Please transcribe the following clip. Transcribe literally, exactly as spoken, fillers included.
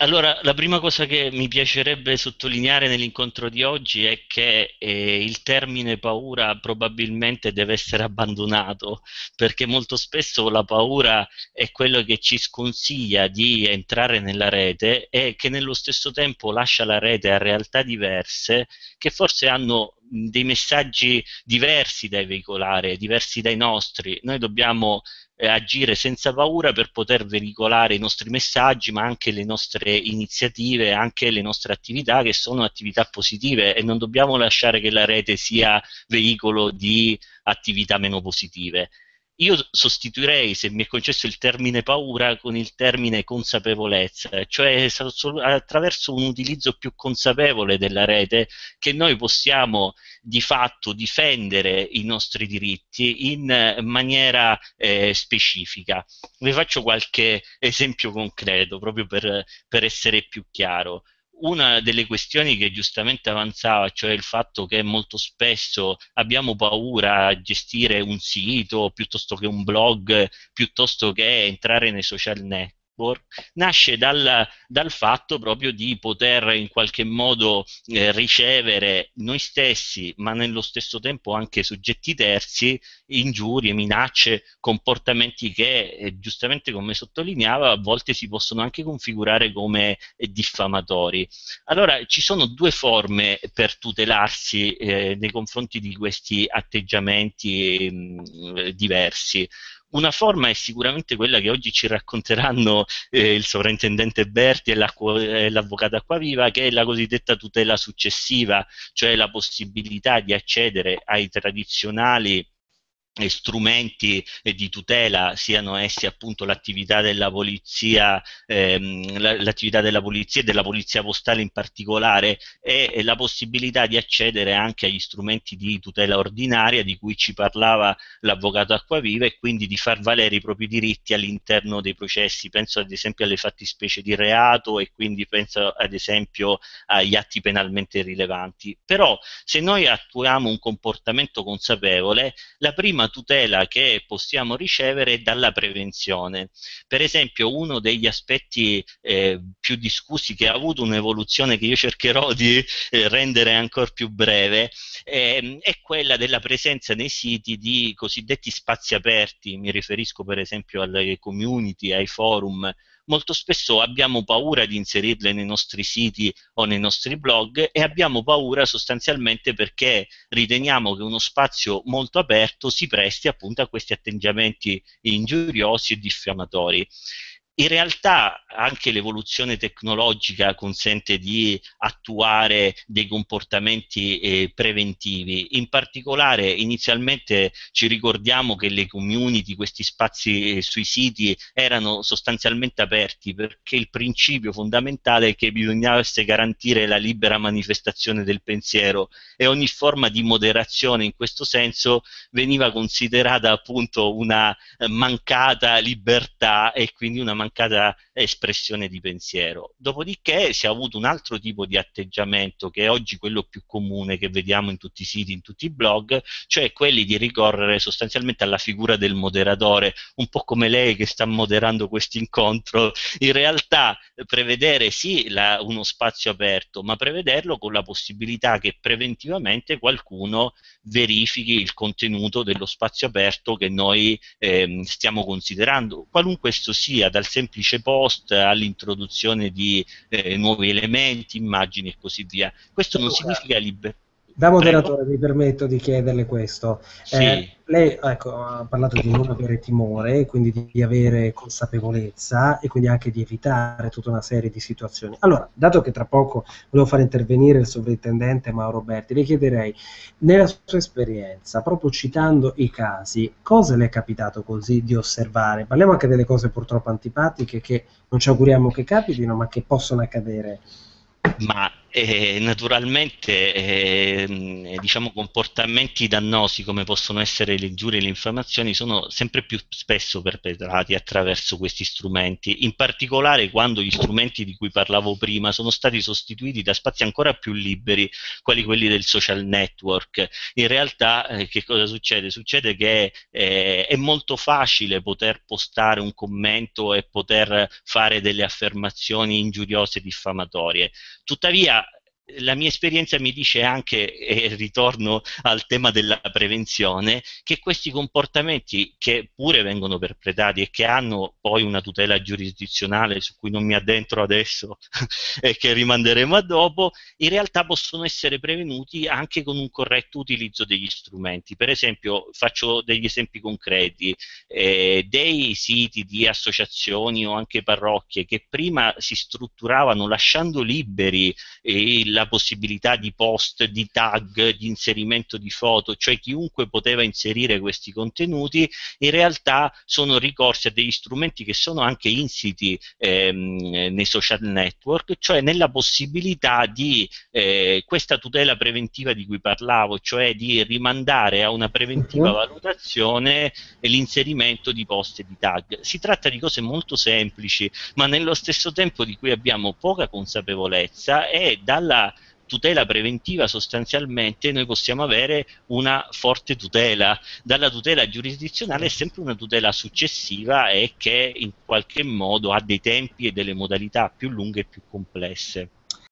Allora, la prima cosa che mi piacerebbe sottolineare nell'incontro di oggi è che eh, il termine paura probabilmente deve essere abbandonato, perché molto spesso la paura è quello che ci sconsiglia di entrare nella rete e che nello stesso tempo lascia la rete a realtà diverse che forse hanno mh, dei messaggi diversi da veicolare, diversi dai nostri. Noi dobbiamo eh, agire senza paura per poter veicolare i nostri messaggi, ma anche le nostre iniziative, anche le nostre attività che sono attività positive e non dobbiamo lasciare che la rete sia veicolo di attività meno positive. Io sostituirei, se mi è concesso il termine paura, con il termine consapevolezza, cioè attraverso un utilizzo più consapevole della rete che noi possiamo di fatto difendere i nostri diritti in maniera eh, specifica. Vi faccio qualche esempio concreto, proprio per, per essere più chiaro. Una delle questioni che giustamente avanzava, cioè il fatto che molto spesso abbiamo paura a gestire un sito piuttosto che un blog, piuttosto che entrare nei social network, nasce dal, dal fatto proprio di poter in qualche modo eh, ricevere noi stessi, ma nello stesso tempo anche soggetti terzi, ingiurie, minacce, comportamenti che eh, giustamente come sottolineava a volte si possono anche configurare come eh, diffamatori. Allora, ci sono due forme per tutelarsi eh, nei confronti di questi atteggiamenti mh, diversi. Una forma è sicuramente quella che oggi ci racconteranno eh, il sovrintendente Berti e l'avvocato Acquaviva, che è la cosiddetta tutela successiva, cioè la possibilità di accedere ai tradizionali eh, strumenti eh, di tutela, siano essi appunto l'attività della polizia, ehm, la- l'attività della polizia e della polizia postale in particolare, e, e la possibilità di accedere anche agli strumenti di tutela ordinaria di cui ci parlava l'avvocato Acquaviva e quindi di far valere i propri diritti all'interno dei processi. Penso ad esempio alle fattispecie di reato e quindi penso ad esempio agli atti penalmente rilevanti. Però se noi attuiamo un comportamento consapevole, la prima tutela che possiamo ricevere è dalla prevenzione. Per esempio, uno degli aspetti eh, più discussi, che ha avuto un'evoluzione che io cercherò di eh, rendere ancora più breve, ehm, è quella della presenza nei siti di cosiddetti spazi aperti. Mi riferisco per esempio alle community, ai forum. Molto spesso abbiamo paura di inserirle nei nostri siti o nei nostri blog e abbiamo paura sostanzialmente perché riteniamo che uno spazio molto aperto si presti appunto a questi atteggiamenti ingiuriosi e diffamatori. In realtà anche l'evoluzione tecnologica consente di attuare dei comportamenti eh, preventivi. In particolare, inizialmente ci ricordiamo che le community, questi spazi eh, sui siti, erano sostanzialmente aperti perché il principio fondamentale è che bisognasse garantire la libera manifestazione del pensiero e ogni forma di moderazione in questo senso veniva considerata appunto una eh, mancata libertà e quindi una mancata espressione di pensiero. Dopodiché si è avuto un altro tipo di atteggiamento che è oggi quello più comune che vediamo in tutti i siti, in tutti i blog, cioè quelli di ricorrere sostanzialmente alla figura del moderatore, un po' come lei che sta moderando questo incontro, in realtà prevedere sì la, uno spazio aperto, ma prevederlo con la possibilità che preventivamente qualcuno verifichi il contenuto dello spazio aperto che noi ehm, stiamo considerando, qualunque esso sia, dal semplice post all'introduzione di eh, nuovi elementi, immagini e così via. Questo non Luca, significa libertà. da Prego? moderatore mi permetto di chiederle questo. Eh, Sì. lei, ecco, ha parlato di non avere timore, quindi di, di avere consapevolezza e quindi anche di evitare tutta una serie di situazioni. Allora, dato che tra poco volevo fare intervenire il sovrintendente Mauro Berti, le chiederei, nella sua esperienza, proprio citando i casi, cosa le è capitato così di osservare? Parliamo anche delle cose purtroppo antipatiche che non ci auguriamo che capitino, ma che possono accadere. Ma E naturalmente eh, diciamo, comportamenti dannosi come possono essere le ingiurie e le infamazioni sono sempre più spesso perpetrati attraverso questi strumenti, in particolare quando gli strumenti di cui parlavo prima sono stati sostituiti da spazi ancora più liberi, quali quelli del social network. In realtà eh, che cosa succede? Succede che eh, è molto facile poter postare un commento e poter fare delle affermazioni ingiuriose e diffamatorie. Tuttavia, la mia esperienza mi dice anche, e ritorno al tema della prevenzione, che questi comportamenti che pure vengono perpetrati e che hanno poi una tutela giurisdizionale su cui non mi addentro adesso e che rimanderemo a dopo, in realtà possono essere prevenuti anche con un corretto utilizzo degli strumenti. Per esempio, faccio degli esempi concreti, eh, dei siti di associazioni o anche parrocchie che prima si strutturavano lasciando liberi e la possibilità di post, di tag, di inserimento di foto, cioè chiunque poteva inserire questi contenuti, in realtà sono ricorsi a degli strumenti che sono anche insiti ehm, nei social network, cioè nella possibilità di eh, questa tutela preventiva di cui parlavo, cioè di rimandare a una preventiva Mhm. valutazione l'inserimento di post e di tag. Si tratta di cose molto semplici, ma nello stesso tempo di cui abbiamo poca consapevolezza, e dalla tutela preventiva sostanzialmente noi possiamo avere una forte tutela. Dalla tutela giurisdizionale è sempre una tutela successiva e che in qualche modo ha dei tempi e delle modalità più lunghe e più complesse.